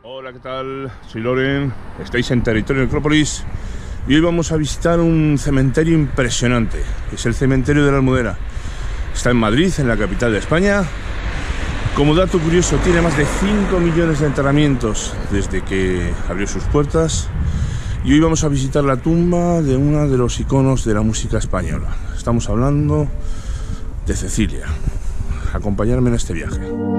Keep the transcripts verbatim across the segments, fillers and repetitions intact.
Hola, ¿qué tal? Soy Loren, estáis en Territorio Necrópolis y hoy vamos a visitar un cementerio impresionante. Es el cementerio de la Almudena. Está en Madrid, en la capital de España. Como dato curioso, tiene más de cinco millones de enterramientos desde que abrió sus puertas. Y hoy vamos a visitar la tumba de uno de los iconos de la música española. Estamos hablando de Cecilia. Acompañarme en este viaje.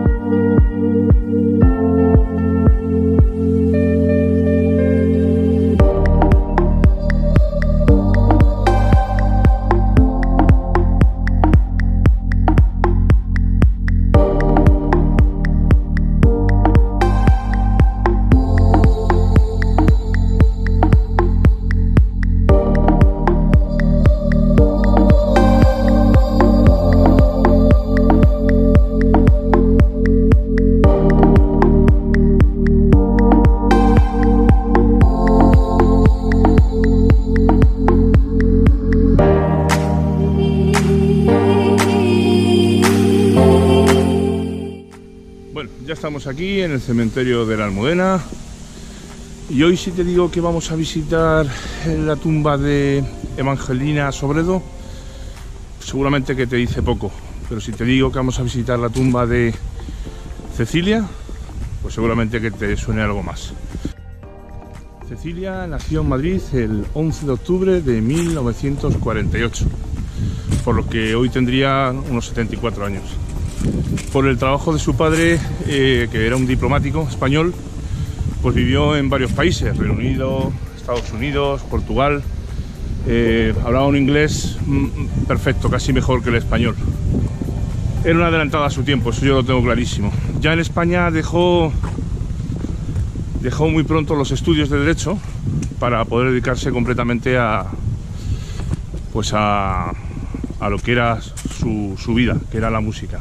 Ya estamos aquí en el cementerio de la Almudena y hoy, si te digo que vamos a visitar la tumba de Evangelina Sobredo, seguramente que te dice poco, pero si te digo que vamos a visitar la tumba de Cecilia, pues seguramente que te suene algo más. Cecilia nació en Madrid el once de octubre de mil novecientos cuarenta y ocho, por lo que hoy tendría unos setenta y cuatro años. Por el trabajo de su padre, eh, que era un diplomático español, pues vivió en varios países: Reino Unido, Estados Unidos, Portugal. Eh, hablaba un inglés perfecto, casi mejor que el español. Era una adelantada a su tiempo, eso yo lo tengo clarísimo. Ya en España dejó, dejó muy pronto los estudios de Derecho para poder dedicarse completamente a, pues a, a lo que era su, su vida, que era la música.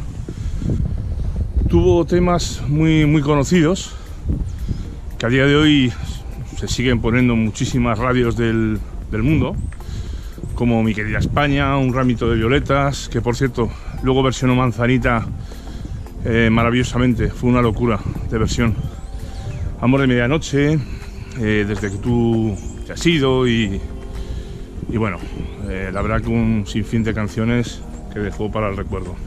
Tuvo temas muy, muy conocidos que a día de hoy se siguen poniendo en muchísimas radios del, del mundo, como Mi querida España, Un ramito de violetas, que por cierto luego versionó Manzanita eh, maravillosamente, fue una locura de versión. Amor de medianoche, eh, Desde que tú te has ido y, y bueno, eh, la verdad que un sinfín de canciones que dejó para el recuerdo.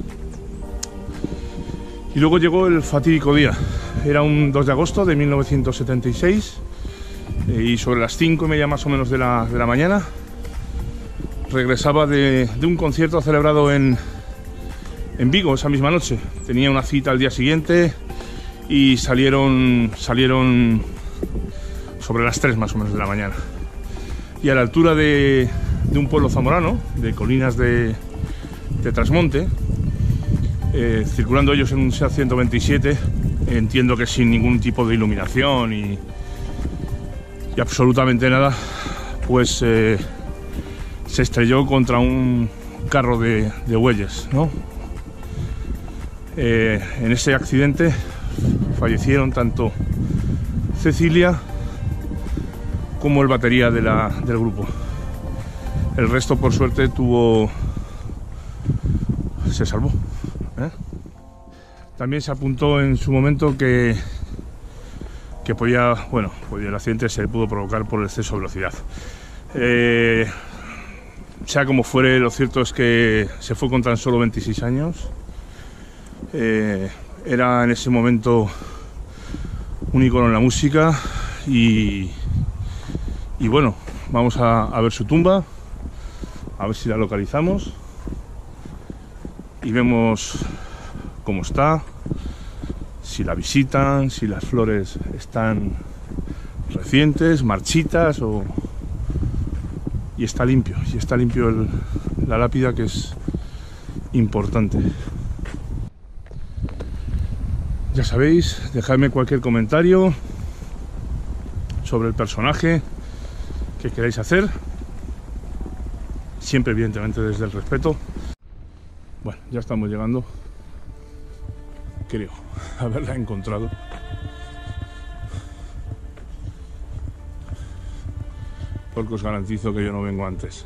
Y luego llegó el fatídico día. Era un dos de agosto de mil novecientos setenta y seis y sobre las cinco y media más o menos de la, de la mañana regresaba de, de un concierto celebrado en, en Vigo esa misma noche. Tenía una cita al día siguiente y salieron, salieron sobre las tres más o menos de la mañana. Y a la altura de, de un pueblo zamorano, de Colinas de, de Trasmonte, Eh, circulando ellos en un SEAT ciento veintisiete, entiendo que sin ningún tipo de iluminación y, y absolutamente nada, pues eh, se estrelló contra un carro de, de bueyes, ¿no? Eh, en ese accidente fallecieron tanto Cecilia como el batería de la, del grupo. El resto, por suerte, tuvo se salvó. ¿Eh? También se apuntó en su momento que, que podía, bueno, el accidente se pudo provocar por el exceso de velocidad. Eh, sea como fuere, lo cierto es que se fue con tan solo veintiséis años. Eh, era en ese momento un ícono en la música y, y bueno, vamos a, a ver su tumba, a ver si la localizamos. Y vemos cómo está, si la visitan, si las flores están recientes, marchitas o... y está limpio, y está limpio el, la lápida, que es importante. Ya sabéis, dejadme cualquier comentario sobre el personaje que queráis hacer, siempre evidentemente desde el respeto. Bueno, ya estamos llegando, creo haberla encontrado. Porque os garantizo que yo no vengo antes.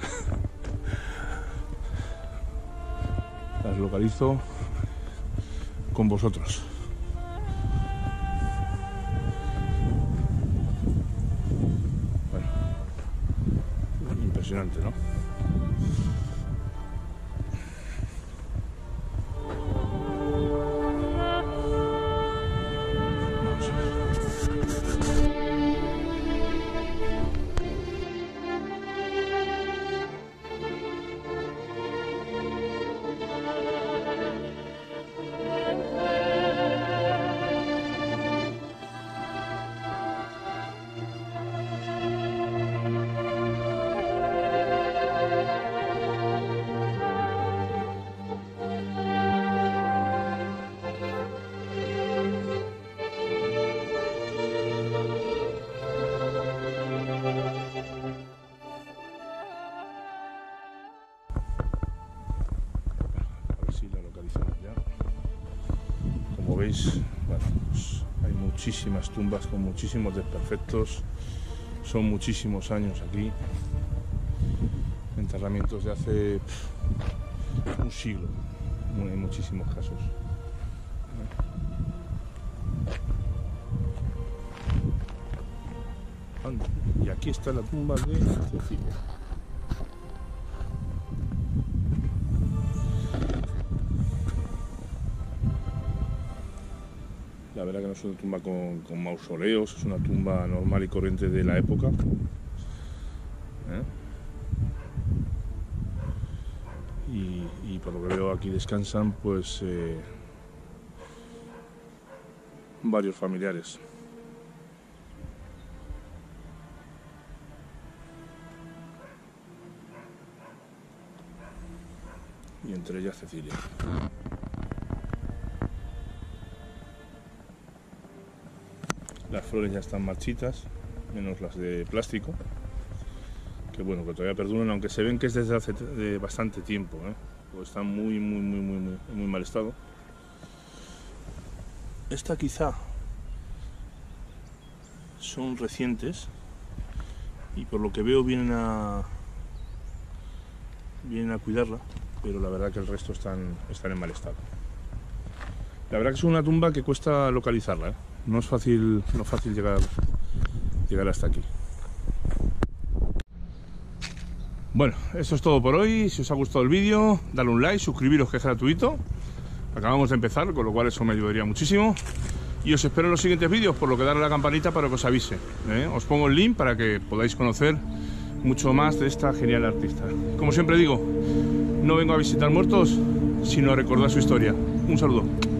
Las localizo con vosotros. impresionante, ¿no? Vamos a ver. Como veis, bueno, pues hay muchísimas tumbas con muchísimos desperfectos, son muchísimos años aquí, enterramientos de hace pff, un siglo, en muchísimos casos. Y aquí está la tumba de Cecilia. La verdad que no es una tumba con, con mausoleos, es una tumba normal y corriente de la época. ¿Eh? Y, y por lo que veo aquí descansan pues eh, varios familiares. Y entre ellas Cecilia. Las flores ya están marchitas, menos las de plástico, que bueno, que todavía perduran, aunque se ven que es desde hace de bastante tiempo, ¿eh? Pues están muy, muy, muy, muy, muy, muy mal estado. Esta quizá son recientes y por lo que veo vienen a vienen a cuidarla, pero la verdad que el resto están, están en mal estado. La verdad que es una tumba que cuesta localizarla, ¿eh? No es fácil, no es fácil llegar, llegar hasta aquí. Bueno, eso es todo por hoy. Si os ha gustado el vídeo, dale un like, suscribiros, que es gratuito. Acabamos de empezar, con lo cual eso me ayudaría muchísimo. Y os espero en los siguientes vídeos, por lo que darle a la campanita para que os avise, ¿eh? Os pongo el link para que podáis conocer mucho más de esta genial artista. Como siempre digo, no vengo a visitar muertos, sino a recordar su historia. Un saludo.